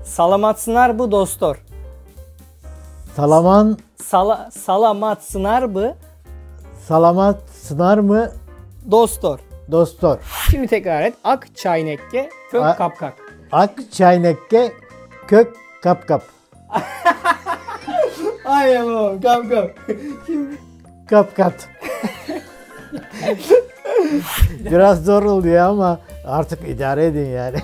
Salamatsınar bu dostor. Salaman Salamatsınar mı salamat sınar mı dostor. dostor. Şimdi tekrar et. Ak çaynekke kök kapkak. Ak çaynekke kök kap kap. Aynen babam, kap kap. Kap kat. Biraz zor oluyor ama artık idare edin yani.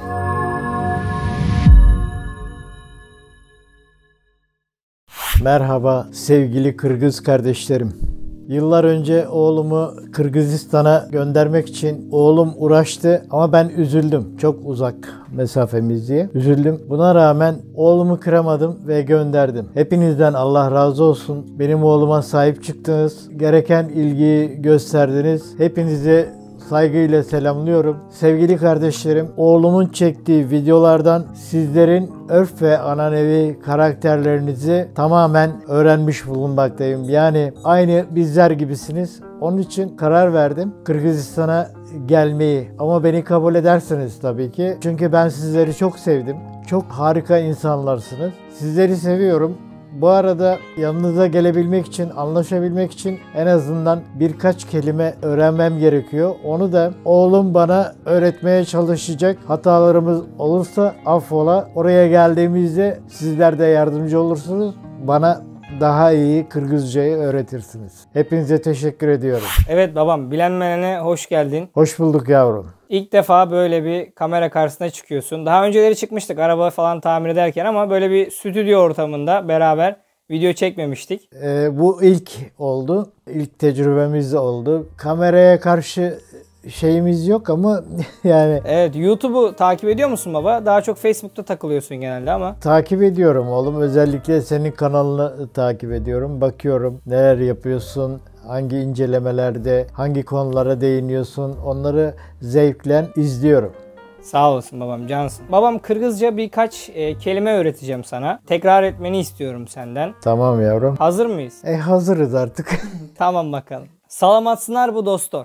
Merhaba sevgili Kırgız kardeşlerim. Yıllar önce oğlumu Kırgızistan'a göndermek için oğlum uğraştı ama ben üzüldüm. Çok uzak mesafemiz diye üzüldüm. Buna rağmen oğlumu kıramadım ve gönderdim. Hepinizden Allah razı olsun. Benim oğluma sahip çıktınız. Gereken ilgiyi gösterdiniz. Hepinizi saygıyla selamlıyorum. Sevgili kardeşlerim, oğlumun çektiği videolardan sizlerin örf ve ananevi karakterlerinizi tamamen öğrenmiş bulunmaktayım. Yani aynı bizler gibisiniz. Onun için karar verdim Kırgızistan'a gelmeyi. Ama beni kabul ederseniz tabii ki. Çünkü ben sizleri çok sevdim. Çok harika insanlarsınız. Sizleri seviyorum. Bu arada yanınıza gelebilmek için, anlaşabilmek için en azından birkaç kelime öğrenmem gerekiyor. Onu da oğlum bana öğretmeye çalışacak. Hatalarımız olursa affola. Oraya geldiğimizde sizler de yardımcı olursunuz. Bana daha iyi Kırgızcayı öğretirsiniz. Hepinize teşekkür ediyorum. Evet babam, Bilenmeyen'e hoş geldin. Hoş bulduk yavrum. İlk defa böyle bir kamera karşısına çıkıyorsun. Daha önceleri çıkmıştık araba falan tamir ederken ama böyle bir stüdyo ortamında beraber video çekmemiştik. Bu ilk oldu. İlk tecrübemiz oldu. Kameraya karşı şeyimiz yok ama yani... Evet, YouTube'u takip ediyor musun baba? Daha çok Facebook'ta takılıyorsun genelde ama. Takip ediyorum oğlum. Özellikle senin kanalını takip ediyorum. Bakıyorum neler yapıyorsun, hangi incelemelerde, hangi konulara değiniyorsun. Onları zevkle izliyorum. Sağ olasın babam, cansın. Babam, Kırgızca birkaç kelime öğreteceğim sana. Tekrar etmeni istiyorum senden. Tamam yavrum. Hazır mıyız? Hazırız artık. Tamam bakalım. Salamatsınar bu dostor.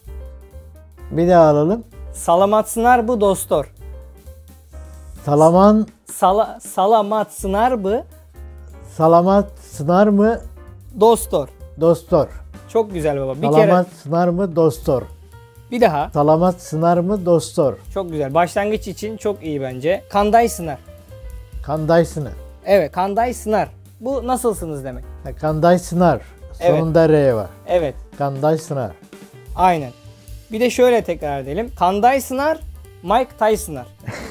Bir daha alalım. Salamatsınar bu dostor. Salaman Salamatsınar bu salamat sınar mı dostor. dostor. Çok güzel baba. Bir Salamat kere sınar mı dostor. bir daha. Salamat sınar mı dostor. Çok güzel. Başlangıç için çok iyi bence. Kanday sınar. Kanday sınar. Evet, kanday sınar. Bu nasılsınız demek. Kanday sınar. Evet. Sonunda R var. Evet. Kanday sınar. Aynen. Bir de şöyle tekrar edelim. Kanday sınar, Mike Tyson'ar.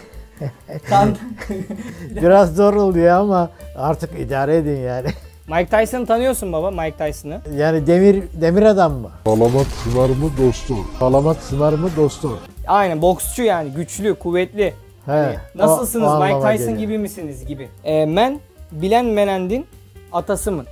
Biraz zor oluyor ama artık idare edin yani. Mike Tyson'ı tanıyorsun baba, Mike Tyson'ı. Yani demir adam mı? Salamat sınar mı dostum? Salamat sınar mı dostor? Aynen, boksçu yani, güçlü, kuvvetli. He. Nasılsınız, o Mike anlama Tyson geliyor. gibi misiniz gibi. Men bilenmenendin atasımın.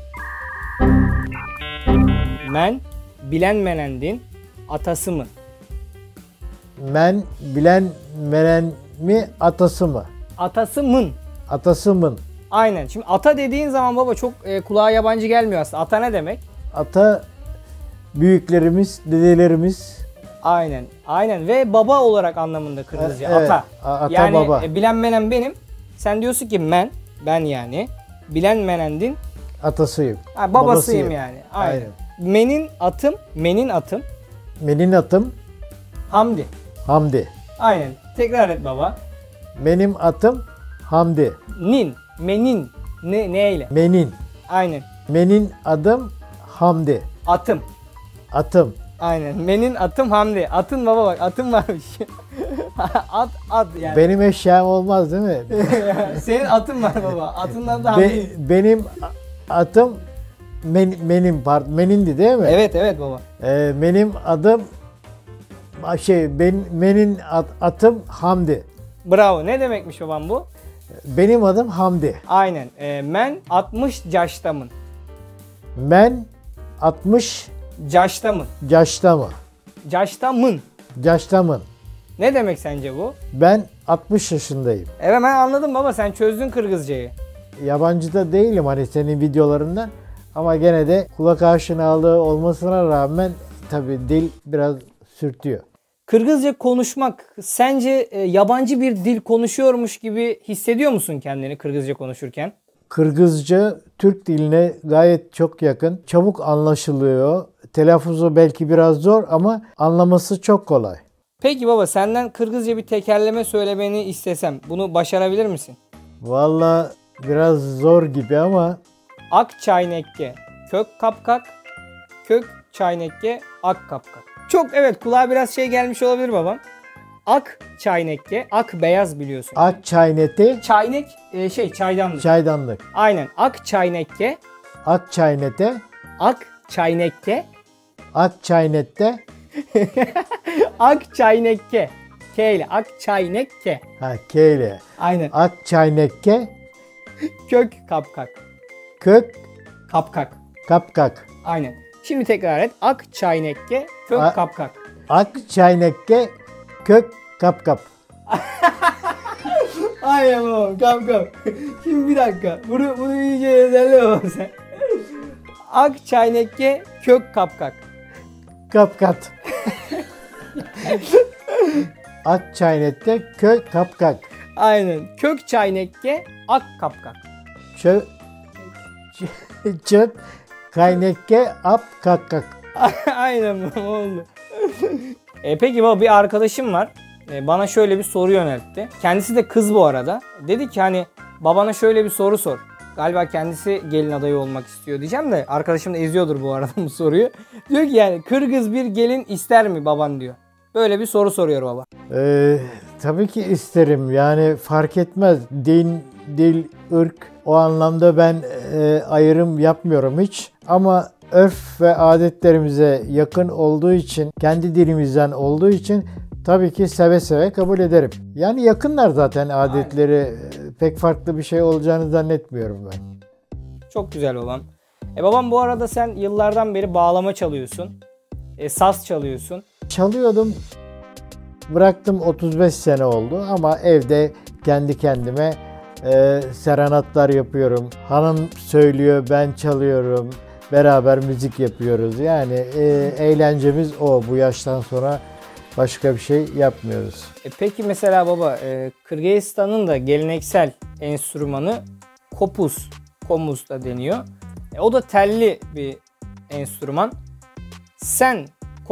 Men bilenmenendin atasımın. Men bilen menen mi atası mı? Atasımın. Atası mı? Aynen. Şimdi ata dediğin zaman baba çok kulağa yabancı gelmiyor aslında. Ata ne demek? Ata büyüklerimiz, dedelerimiz. Aynen. Aynen ve baba olarak anlamında Kırgızca. Evet, Ata. ata yani baba. Bilenmenen benim. Sen diyorsun ki ben yani. Bilenmenendin. Atasıyım. Babasıyım yani. Aynen. Aynen. Menin atım. Menin atım Hamdi. Hamdi. Aynen. Tekrar et baba. Benim atım Hamdi. Menin. Neyle? Menin. Aynen. Menin adım Hamdi. Atım. Atım. Aynen. Menin atım Hamdi. Atın baba bak. Atım varmış. at yani. Benim eşyam olmaz değil mi? Senin atın var baba. Atından da Hamdi. Benim atım Menindi değil mi? Evet baba. Benim adım atım Hamdi. Bravo. Ne demekmiş babam bu? Benim adım Hamdi. Aynen. Men 60 yaştamın. Ben 60 Yaştamın. yaşta mı? Yaştamın. Ne demek sence bu? Ben 60 yaşındayım. Evet, ben anladım baba. Sen çözdün Kırgızcayı. Yabancı da değilim hani senin videolarından. Ama gene de kulak aşinalığı olmasına rağmen tabii dil biraz sürtüyor. Kırgızca konuşmak sence yabancı bir dil konuşuyormuş gibi hissediyor musun kendini Kırgızca konuşurken? Kırgızca Türk diline gayet çok yakın. Çabuk anlaşılıyor. Telaffuzu belki biraz zor ama anlaması çok kolay. Peki baba, senden Kırgızca bir tekerleme söylemeni istesem bunu başarabilir misin? Vallahi biraz zor gibi ama Ak çaynekke, kök kapkak, kök çaynekke, ak kapkak. Çok, evet, kulağa biraz şey gelmiş olabilir babam. Ak çaynekke, ak beyaz biliyorsun. ak çayneti Çaynek çaydanlık. çaydanlık. Aynen, ak çaynekke, Ak çaynete, ak çaynekke, ak çaynette, ak çaynekke. K ile ak çaynekke. ha K ile. Aynen, Ak çaynekke, kök kapkak. kök Kapkak. kapkak. Aynen. Şimdi tekrar et. Ak çaynekke, kök A- kapkak. Ak çaynekke, kök kapkap. Aynen babam, kap. Şimdi bir dakika. Bunu iyice ezberle babam sen. Ak çaynekke, kök kapkak. Kapkat. Ak çaynette, kök kapkak. Aynen. Kök çaynekke, ak kapkak. Çö çöp kaynekke ap kakkak. Aynen babam, oldu. Peki baba, bir arkadaşım var. Bana şöyle bir soru yöneltti. Kendisi de kız bu arada. Dedi ki hani babana şöyle bir soru sor. Galiba kendisi gelin adayı olmak istiyor diyeceğim de arkadaşım da izliyordur bu arada bu soruyu. Diyor ki yani Kırgız bir gelin ister mi baban diyor. Böyle bir soru soruyor baba. Tabii ki isterim. Yani fark etmez. Din, dil, ırk, o anlamda ben ayrım yapmıyorum hiç. Ama örf ve adetlerimize yakın olduğu için, kendi dilimizden olduğu için tabii ki seve seve kabul ederim. Yani yakınlar zaten adetleri. Pek farklı bir şey olacağını zannetmiyorum ben. Çok güzel babam. Babam, bu arada sen yıllardan beri bağlama çalıyorsun. Saz çalıyorsun. Çalıyordum. Bıraktım, 35 sene oldu ama evde kendi kendime serenatlar yapıyorum. Hanım söylüyor, ben çalıyorum. Beraber müzik yapıyoruz. Yani eğlencemiz o. Bu yaştan sonra başka bir şey yapmıyoruz. Peki mesela baba, Kırgızistan'ın da geleneksel enstrümanı kopuz. Komuz da deniyor. O da telli bir enstrüman. Sen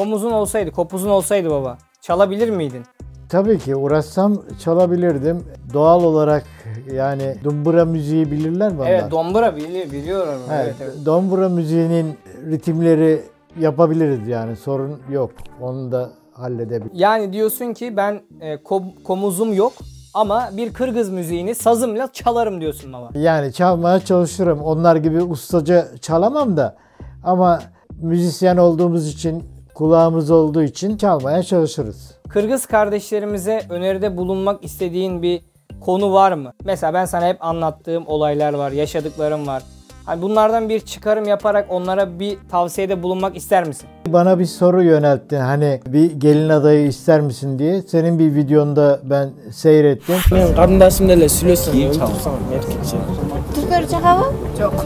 kopuzun olsaydı baba, çalabilir miydin? Tabii ki uğraşsam çalabilirdim. Doğal olarak yani dumbura müziği bilirler mi onlar? Evet, dombra biliyorum. Evet, Evet. Dombura müziğinin ritimleri yapabiliriz yani, sorun yok. Onu da halledebiliriz. Yani diyorsun ki ben komuzum yok ama bir Kırgız müziğini sazımla çalarım diyorsun baba. Yani çalmaya çalışırım. Onlar gibi ustaca çalamam da ama müzisyen olduğumuz için, kulağımız olduğu için çalmaya çalışırız. Kırgız kardeşlerimize öneride bulunmak istediğin bir konu var mı? Mesela ben sana hep anlattığım olaylar var, yaşadıklarım var. Hani bunlardan bir çıkarım yaparak onlara bir tavsiyede bulunmak ister misin? Bana bir soru yönelttin, hani bir gelin adayı ister misin diye. Senin bir videonda ben seyrettim. Kardeşimle söylüyorsun ya, öldürsem erkekçe. Türkçe hava? Çok.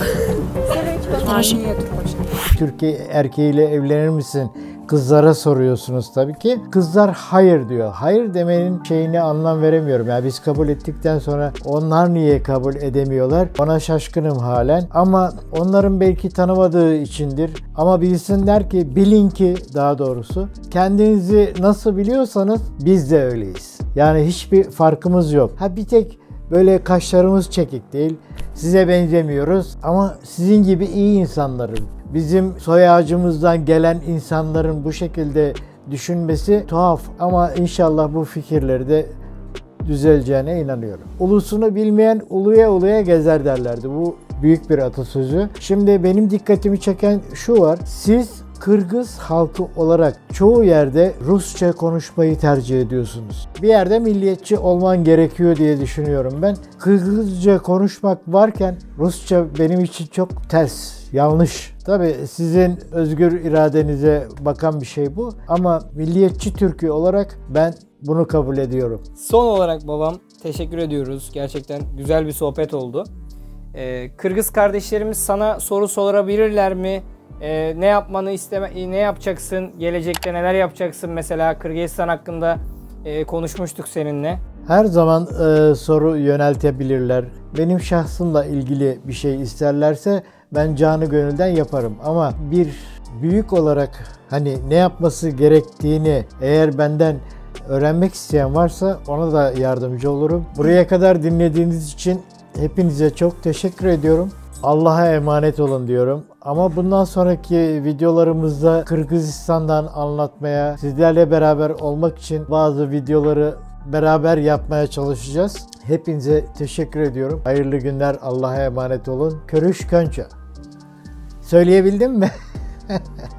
Türkiye erkeğiyle evlenir misin? Kızlara soruyorsunuz tabii ki. Kızlar hayır diyor. Hayır demenin şeyine anlam veremiyorum. Yani biz kabul ettikten sonra onlar niye kabul edemiyorlar? Ona şaşkınım halen. Ama onların belki tanımadığı içindir. Ama bilsinler ki, bilin ki daha doğrusu, kendinizi nasıl biliyorsanız biz de öyleyiz. Yani hiçbir farkımız yok. Bir tek böyle kaşlarımız çekik değil. Size benzemiyoruz ama sizin gibi iyi insanların, bizim soy ağacımızdan gelen insanların bu şekilde düşünmesi tuhaf ama inşallah bu fikirleri de düzeleceğine inanıyorum. Ulusunu bilmeyen uluya uluya gezer derlerdi. Bu büyük bir atasözü. Şimdi benim dikkatimi çeken şu var. Siz Kırgız halkı olarak çoğu yerde Rusça konuşmayı tercih ediyorsunuz. Bir yerde milliyetçi olman gerekiyor diye düşünüyorum ben. Kırgızca konuşmak varken Rusça benim için çok ters, yanlış. Tabii sizin özgür iradenize bakan bir şey bu ama milliyetçi Türkiye olarak ben bunu kabul ediyorum. Son olarak babam, teşekkür ediyoruz. Gerçekten güzel bir sohbet oldu. Kırgız kardeşlerimiz sana soru sorabilirler mi? ne yapmanı ne yapacaksın? Gelecekte neler yapacaksın? Mesela Kırgızistan hakkında konuşmuştuk seninle. Her zaman soru yöneltebilirler. Benim şahsımla ilgili bir şey isterlerse ben canı gönülden yaparım. Ama bir büyük olarak hani ne yapması gerektiğini eğer benden öğrenmek isteyen varsa ona da yardımcı olurum. Buraya kadar dinlediğiniz için hepinize çok teşekkür ediyorum. Allah'a emanet olun diyorum. Ama bundan sonraki videolarımızda Kırgızistan'dan anlatmaya, sizlerle beraber olmak için bazı videoları beraber yapmaya çalışacağız. Hepinize teşekkür ediyorum. Hayırlı günler, Allah'a emanet olun. Körüş Könça. Söyleyebildim mi?